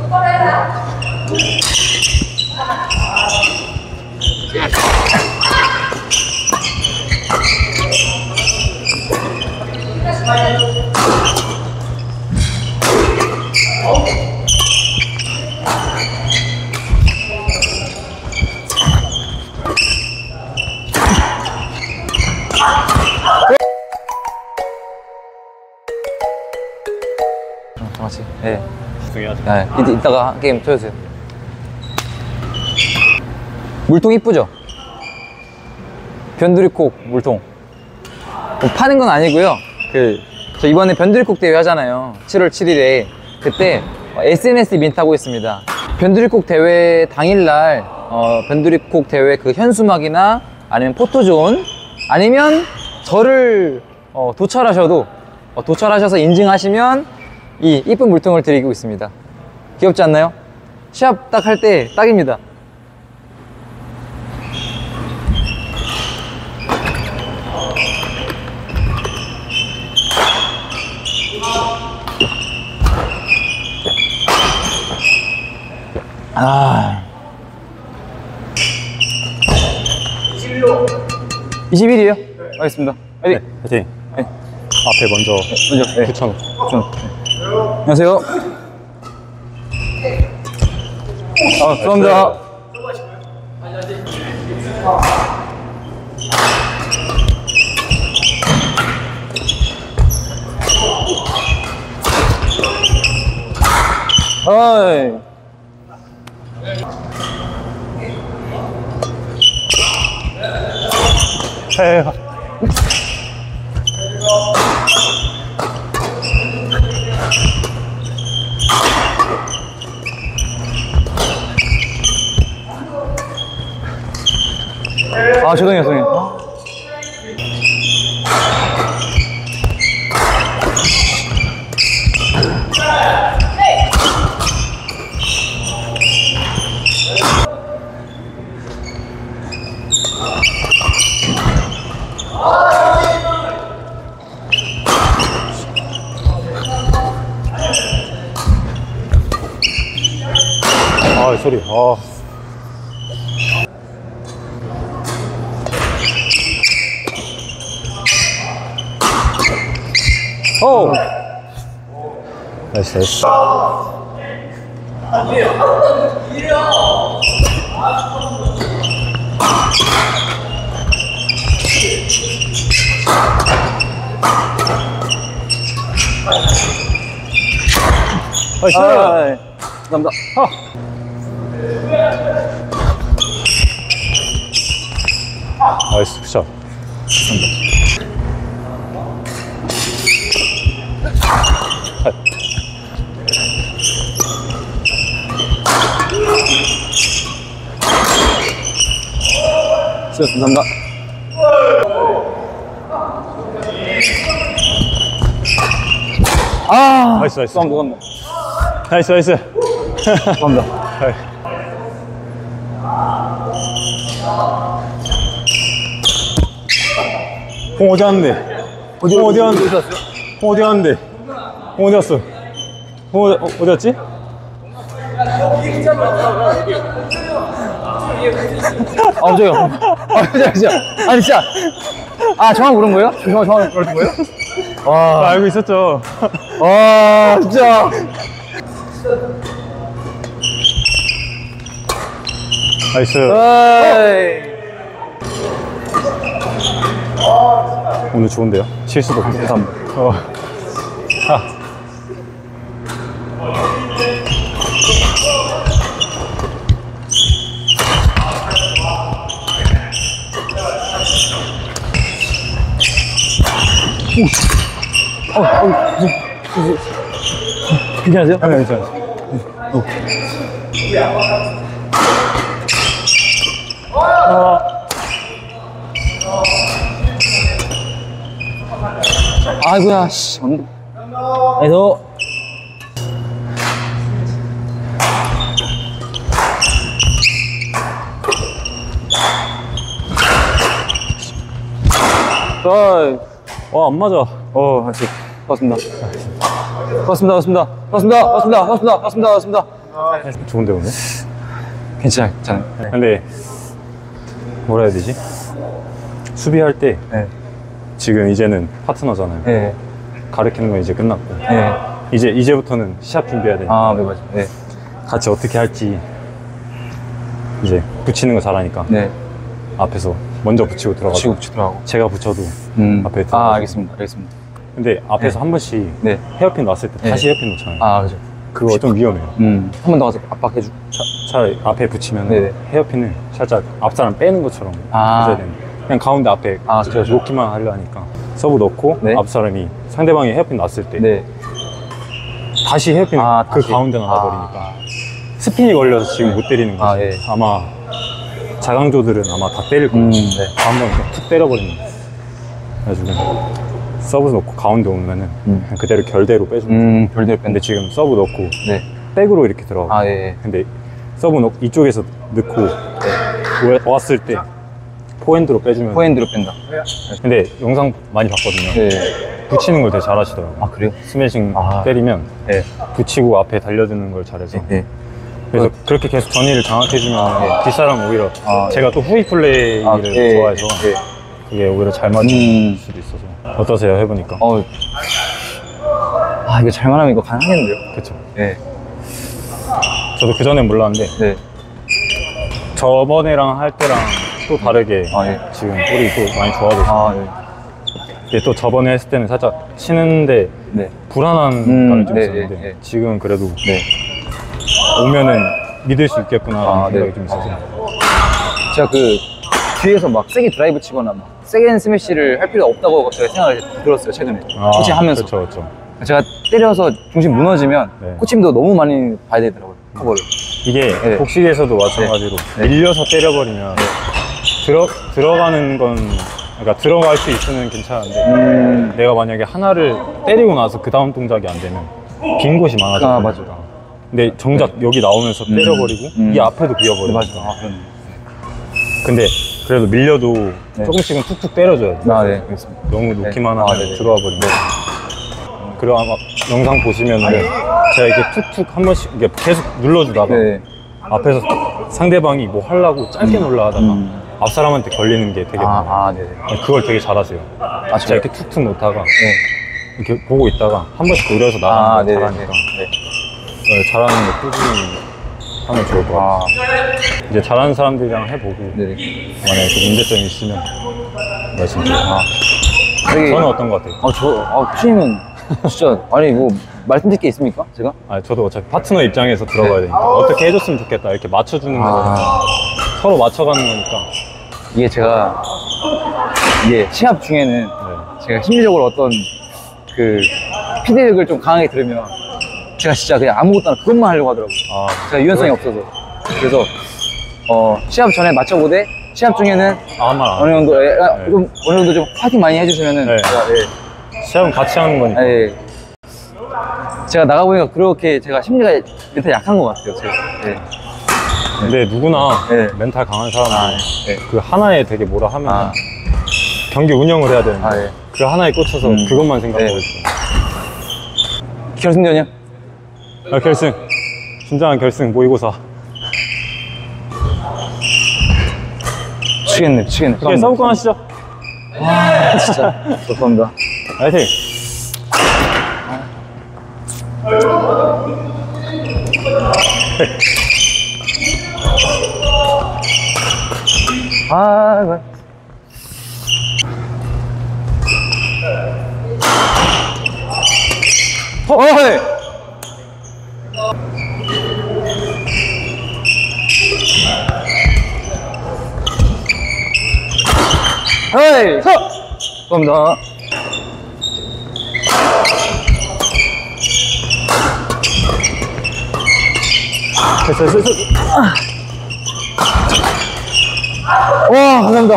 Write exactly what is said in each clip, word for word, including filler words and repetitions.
같이. 네. 중요하죠. 네. 이따, 이따가 게임 켜주세요. 물통 이쁘죠? 변두리콕 물통. 뭐 파는 건 아니고요. 그, 저 이번에 변두리콕 대회 하잖아요. 칠월 칠일에. 그때 에스엔에스 민트 하고 있습니다. 변두리콕 대회 당일날, 어, 변두리콕 대회 그 현수막이나 아니면 포토존 아니면 저를 어, 도찰하셔도 어, 도찰하셔서 인증하시면 이 이쁜 물통을 드리고 있습니다. 귀엽지 않나요? 시합 딱 할 때 딱입니다. 아. 이십일이에요? 네. 알겠습니다. 네, 화이팅. 네. 앞에 먼저. 먼저. 네. 구천 원. 구천 원. 안녕하세요. 아, 감사합니다. 어이. 해. 아, 죄송해요, 죄송해요. 아, 소리. 아. 오! 나이스, 나이스. 나이스! 아, 감사합니다. 아. 나이스, 굿샷. 감사합니다. 아, 나이스, 나이스. 감사합니다. 나이스, 나이스. 감사합니다. 공 어디 갔는데? 어디, 공 어디 어디 갔는데? 갔어요? 공 어디 갔는데? 공 어디 갔어? 공 어디, 어, 어디 갔지? 아, 저요. 아, 진짜, 진짜. 아니, 진짜. 아, 정확히 물은 거예요? 정확히, 정확히 물은 거예요? 아, 와, 알고 있었죠. 와, 진짜. 나이스. 에이. 오늘 좋은데요? 실수도 없고. 감사합니다. 어. 아. 어, 어, 괜찮으세요? 네, 괜찮아요. 어. 아이고야, 씨. 그래서 어이. 와, 안 맞아. 어, 다시. 반갑습니다. 반갑습니다. 반갑습니다. 반갑습니다. 반갑습니다. 반갑습니다. 반갑습니다. 반갑습니다. 좋은데 오늘? 괜찮아, 괜찮아. 네. 근데 뭐라 해야 되지? 수비할 때 네. 지금 이제는 파트너잖아요. 네. 가르치는 건 이제 끝났고 네. 이제 이제부터는 시합 준비해야 되니까 아, 네, 맞아. 네. 같이 어떻게 할지 이제 붙이는 거 잘하니까 네. 앞에서 먼저 붙이고 들어가고 붙이고 붙이더라고. 제가 붙여도 음. 앞에 들어가고. 아, 알겠습니다. 알겠습니다. 근데 앞에서 네. 한 번씩 네. 헤어핀 놨을 때 네. 다시 헤어핀 놓잖아요. 아, 그죠. 그거 좀 위험해요. 음. 한 번 더 가서 압박해주고. 차, 차라리 앞에 붙이면 네네. 헤어핀을 살짝 앞사람 빼는 것처럼 아. 해줘야 되는 그냥 가운데 앞에 아, 그렇죠. 놓기만 하려 하니까 서브 넣고 네. 앞사람이 상대방이 헤어핀 놨을 때 네. 다시 헤어핀 아, 그 다시. 가운데 나가버리니까 스핀이 걸려서 지금 못 때리는 거지. 아, 예. 아마 자강조들은 아마 다 때릴 거예요. 음, 네. 한번 툭 때려버리는 거예요. 그래가지고 서브 넣고 가운데 오면은 음. 그냥 그대로 결대로 빼주는 거예요. 음, 별대로 근데 뺀데. 지금 서브 넣고 네. 백으로 이렇게 들어가. 아, 예. 예. 근데 서브 넣고 이쪽에서 넣고 네. 왔을 때 포핸드로 빼주면. 포핸드로 뺀다. 근데 영상 많이 봤거든요. 네. 붙이는 걸 되게 잘하시더라고요. 아, 그래요? 스매싱 아. 때리면 네. 붙이고 앞에 달려드는 걸 잘해서. 네. 그래서 그렇게 계속 전위를 장악해주면 네. 뒷사람 오히려 아, 제가 또 후위 플레이를 아, 예, 좋아해서 예. 그게 오히려 잘 맞을 음. 수도 있어서. 어떠세요? 해보니까? 어. 아, 이거 잘만 하면 이거 가능하겠는데요? 그쵸. 네. 저도 그 전엔 몰랐는데 네. 저번에랑 할 때랑 또 다르게 아, 예. 지금 볼이 또 많이 좋아졌어요. 아, 네. 근데 또 저번에 했을 때는 살짝 치는데 네. 불안한 음, 감이 좀 네, 있었는데 네, 네. 지금 그래도 네. 오면은 믿을 수 있겠구나 아, 생각이 네. 좀 있어서. 제가 그 뒤에서 막 세게 드라이브 치거나 막 세게 스매시를 할 필요 없다고 제가 생각을 들었어요, 최근에. 코칭 하면서. 그렇죠, 그렇죠. 제가 때려서 중심 무너지면 네. 코칭도 너무 많이 봐야 되더라고요, 커버를. 이게 네. 복식에서도 마찬가지로 네. 밀려서 때려버리면 들어, 들어가는 건 그러니까 들어갈 수 있으면 괜찮은데 음. 내가 만약에 하나를 때리고 나서 그 다음 동작이 안 되면 빈 곳이 많아져. 아, 맞아. 근데 정작 여기 나오면서 음. 때려버리고 음. 이 앞에도 비어버려. 네, 맞아. 아, 그렇네. 근데 그래도 밀려도 네. 조금씩은 툭툭 때려줘야 돼. 아, 네, 알겠습니다. 너무 놓기만 네. 하면 아, 네네. 들어와 버리면. 그리고 아마 영상 보시면은 네. 제가 이렇게 툭툭 한 번씩 이게 계속 눌러주다가 네. 앞에서 상대방이 뭐 하려고 짧게 놀라 하다가 음. 앞 사람한테 걸리는 게 되게 아, 많아요. 아, 네네. 그걸 되게 잘하세요. 아, 제가 저요? 이렇게 툭툭 놓다가 네. 이렇게 보고 있다가 한 번씩 노려서 아, 나가는 걸 네네. 잘하니까 네. 네, 잘하는 거 꾸준히 하면 좋을 것 같아요. 아, 이제 잘하는 사람들이랑 해보고 네네. 만약에 그 문제점이 있으면 말씀드려요. 아, 되게. 저는 어떤 것 같아요? 아, 저, 아, 코치님은 진짜, 아니, 뭐, 말씀드릴 게 있습니까? 제가? 아, 저도 어차피 파트너 입장에서 들어가야 되니까 어떻게 해줬으면 좋겠다 이렇게 맞춰주는 아. 거니까 서로 맞춰가는 거니까. 이게 제가, 이게 시합 중에는 네. 제가 심리적으로 어떤 그 피드백을 좀 강하게 들으면 제가 진짜 그냥 아무것도 안 하고 그것만 하려고 하더라고요. 아, 제가 유연성이 없어서. 그래서, 어, 시합 전에 맞춰보되 시합 중에는 아무 말 안 어느 해요. 정도, 예, 아, 네. 좀, 어느 정도 좀 파이팅 많이 해주시면은 네. 제가, 예. 시합은 같이 하는 거니까. 아, 예. 제가 나가보니까 그렇게 제가 심리가 멘탈 약한 것 같아요. 제가. 예. 근데 누구나 네. 멘탈 강한 사람은 아, 예. 그 하나에 되게 뭐라 하면 아, 경기 운영을 해야 되는데 아, 예. 그 하나에 꽂혀서 음. 그것만 생각하고 네. 있어요. 결승전이요? 아, 결승. 진정한 결승 모의고사. 치겠네, 치겠네. 이제 싸우고 하시죠. 아, 진짜. 죄송합니다. 화이팅! 아, 이거. 어, 어이! 어이! 서! 감사합니다. 됐어, 됐어, 됐어. 와, 감사합니다.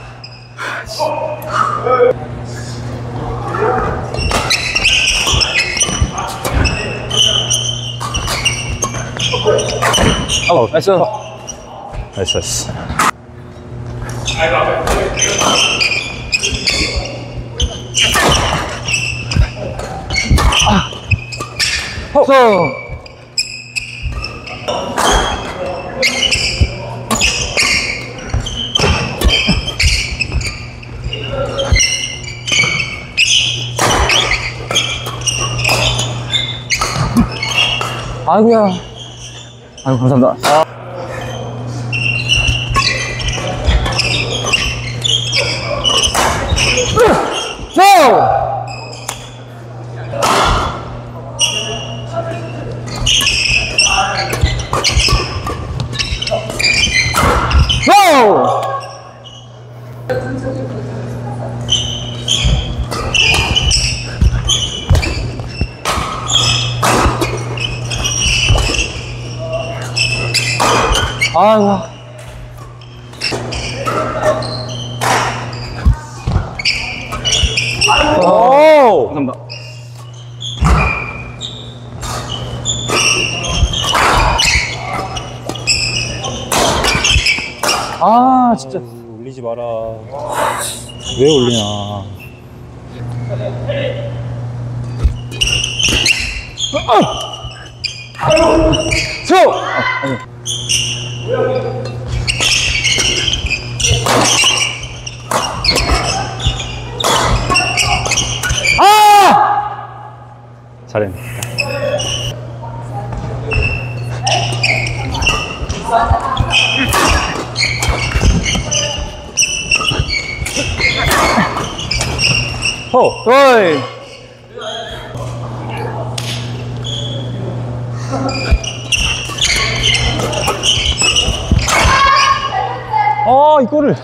어, 나이스. 됐어, 됐어. 서! 아이고야. 아이고, 감사합니다. 아. 고! 아이고. 오! 감사합니다. 아, 진짜. 아유, 올리지 마라. 왜 올리냐. 수! 아! 잘했네. 호! 어이! 아, 이거를.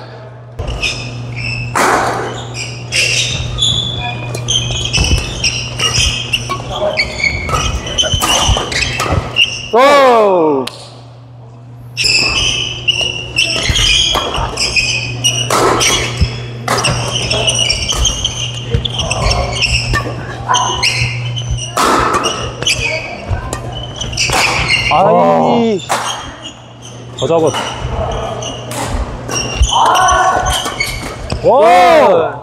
고! 아이. 더 잡았어. 와!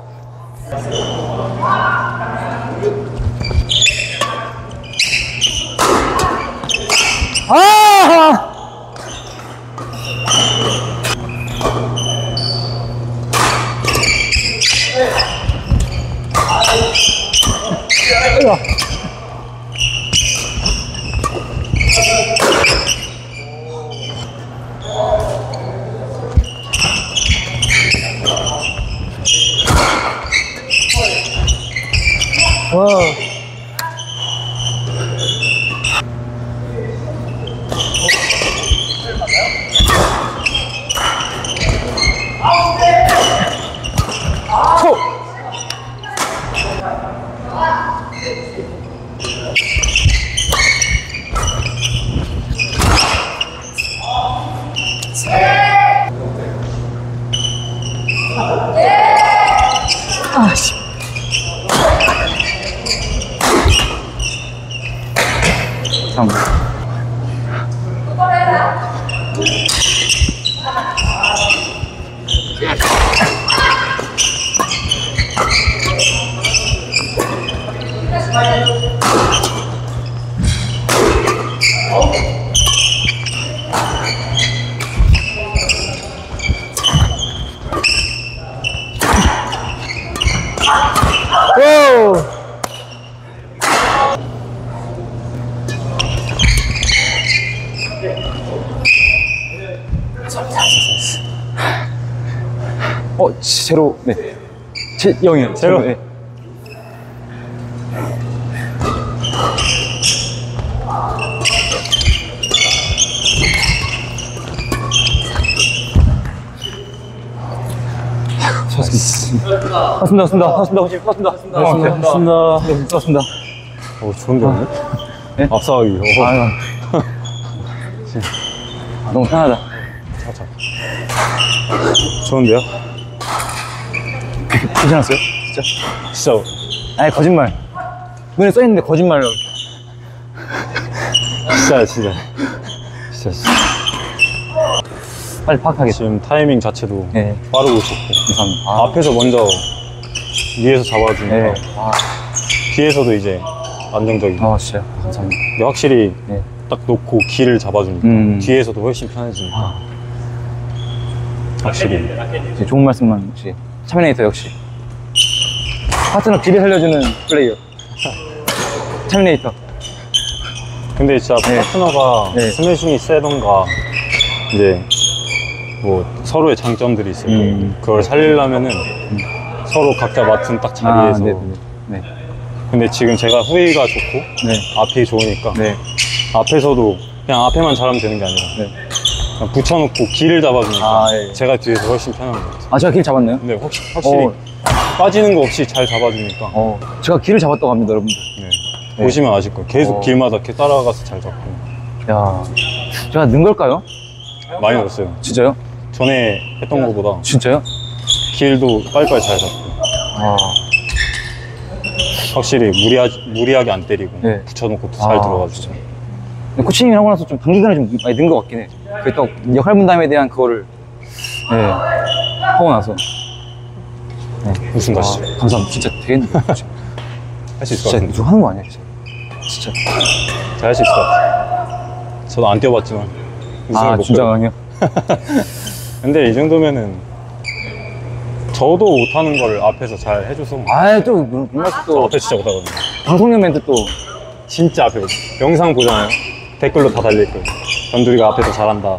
아! 와. 초. 아, 씨. 잠깐만. 오! 어, 제로, 네. 제, 영이요. 제로. 네. 수고하셨습니다. 수고하셨습니다. 수고하셨습니다. 수고하셨습니다. 수고하셨습니다. 수고하셨습니다. 수고하셨습니다. 오, 좋은데, 오늘? 네? 앞서가기. 오. 아유. 진짜 너무 편하다. 자, 자. 좋은데요? 괜찮았어요? 진짜? 진짜. 아니, 거짓말. 눈에 써있는데 거짓말로. 진짜, 진짜. 진짜, 진짜. 빨리 파악하겠어. 지금 타이밍 자체도 네. 빠르고 좋고. 감사합니다. 아, 앞에서 먼저 위에서 잡아주니까. 네. 아, 뒤에서도 이제 안정적이고. 아, 진짜요? 감사합니다. 근데 확실히 네. 딱 놓고 길을 잡아주니까 음. 뒤에서도 훨씬 편해지니까. 아, 확실히. 이제 좋은 말씀만 역시. 차미네이터 역시. 파트너 길을 살려주는 플레이어. 차미네이터. 근데 진짜 네. 파트너가 네. 스매싱이 세던가 이제 뭐 서로의 장점들이 있을 거예요. 음. 그걸 살리려면은 서로 각자 맡은 딱 자리에서. 아, 네, 네. 근데 지금 제가 후위가 좋고 네. 앞이 좋으니까 네. 앞에서도 그냥 앞에만 잘하면 되는 게 아니라 네. 그냥 붙여놓고 길을 잡아주니까 아, 예. 제가 뒤에서 훨씬 편한 것 같아요. 아, 제가 길 잡았나요? 근데 확, 확실히 어. 빠지는 거 없이 잘 잡아주니까 어, 제가 길을 잡았다고 합니다, 여러분들. 네. 네. 보시면 아실 거예요. 계속 어. 길마다 이렇게 따라가서 잘 잡고 야, 제가 는 걸까요? 많이 늘었어요. 진짜요? 전에 했던 것보다 진짜요? 길도 빨리빨리 잘 잡고 아, 확실히 무리하, 무리하게 안 때리고 네. 붙여놓고 또 잘 아, 들어가지고 근데 코치님이 하고 나서 좀 단기간에 좀 많이 는 것 같긴 해. 그게 또 역할 분담에 대한 그거를, 네, 하고 나서. 네. 무슨 아, 맛이죠? 감사합니다. 진짜 되겠는데. 할 수 있을 것 진짜 같은데 이거 하는 거 아니야, 진짜. 진짜. 잘 할 수 있을 것 같아요. 저도 안 뛰어봤지만 우승을 아, 못 진짜 배워. 아니요? 근데 이 정도면은 저도 못하는 걸 앞에서 잘 해줘서 아, 또, 뭔가 저 또, 앞에 진짜 못하거든요. 방송용 멘트 또, 진짜 앞에 영상 보잖아요. 댓글로 다 달릴거예요. 변두리가 앞에서 잘한다.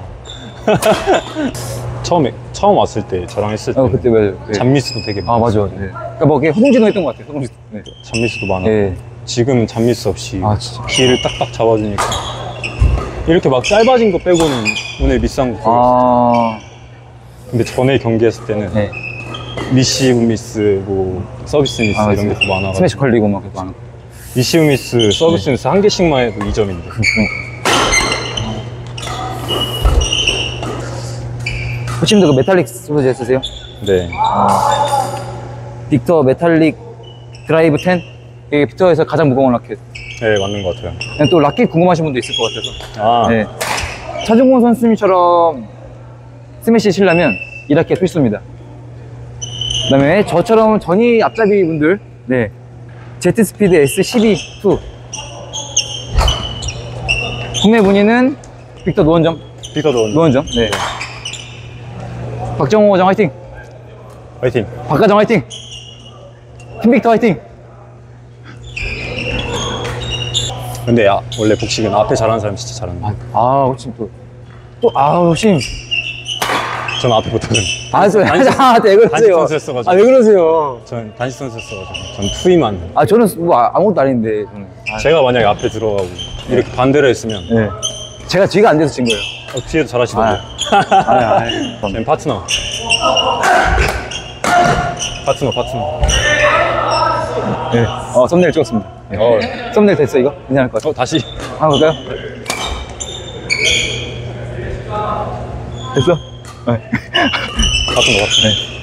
처음에 처음 왔을 때 저랑 했을 때 어, 그때 왜, 네. 잡미스도 되게 아, 맞아. 네. 그니까 뭐, 그게 허둥지둥 했던 것 같아요, 허둥지둥. 네. 잡미스도 많아. 예. 지금 잡미스 없이 아, 진짜. 기회를 딱딱 잡아주니까 이렇게 막 짧아진 거 빼고는 오늘 미스한 거 거의 없어요. 아, 근데 전에 경기했을 때는 네. 리시브 미스, 뭐 서비스 미스 아, 이런 게 맞아요. 또 많아가지고 스매시 걸리고 막 계속 많은 거. 리시브 미스, 서비스 미스 한 개씩만 해도 이 점인데 코치님도 그 메탈릭 소재 쓰세요? 네. 빅터 메탈릭 드라이브 텐? 이게 빅터에서 가장 무거운 라켓. 네, 맞는 것 같아요. 그냥 또 라켓 궁금하신 분도 있을 것 같아서. 아, 네. 차준권 선수님처럼 스매시 치려면 이 라켓 필수입니다. 그 다음에 저처럼 전이 앞잡이 분들, 네. 제트 스피드 에스 십이 투. 국내 문의는 빅터 노원점. 빅터 좋은 노원점. 네. 박정호 과장 화이팅! 화이팅. 박과장 화이팅! 팀빅터 화이팅! 근데 아, 원래 복식은 앞에 잘하는 사람 진짜 잘하는 아, 거예요. 아, 혹시 또, 또, 아, 혹시. 저는 앞에 못하거든요. 아, 저, 단식- 아, 왜 그러세요? 단식 선수였어가지고. 아, 왜 그러세요? 저는 단식 선수였어가지고 전 투이만. 아, 저는 뭐 아- 아무것도 아닌데, 저는. 아, 제가 만약에 앞에 들어가고 이렇게 반대로 했으면 네. 제가 뒤가 안 돼서 진 거예요. 어, 뒤에도 잘하시던데. 아, 아, 저는 파트너. 파트너, 파트너. 네. 어, 썸네일 찍었습니다. 네. 어, 썸네일 됐어, 이거? 괜찮을 것 같아. 어, 다시. 한번 볼까요? 됐어? 네. 파트너, 파트너.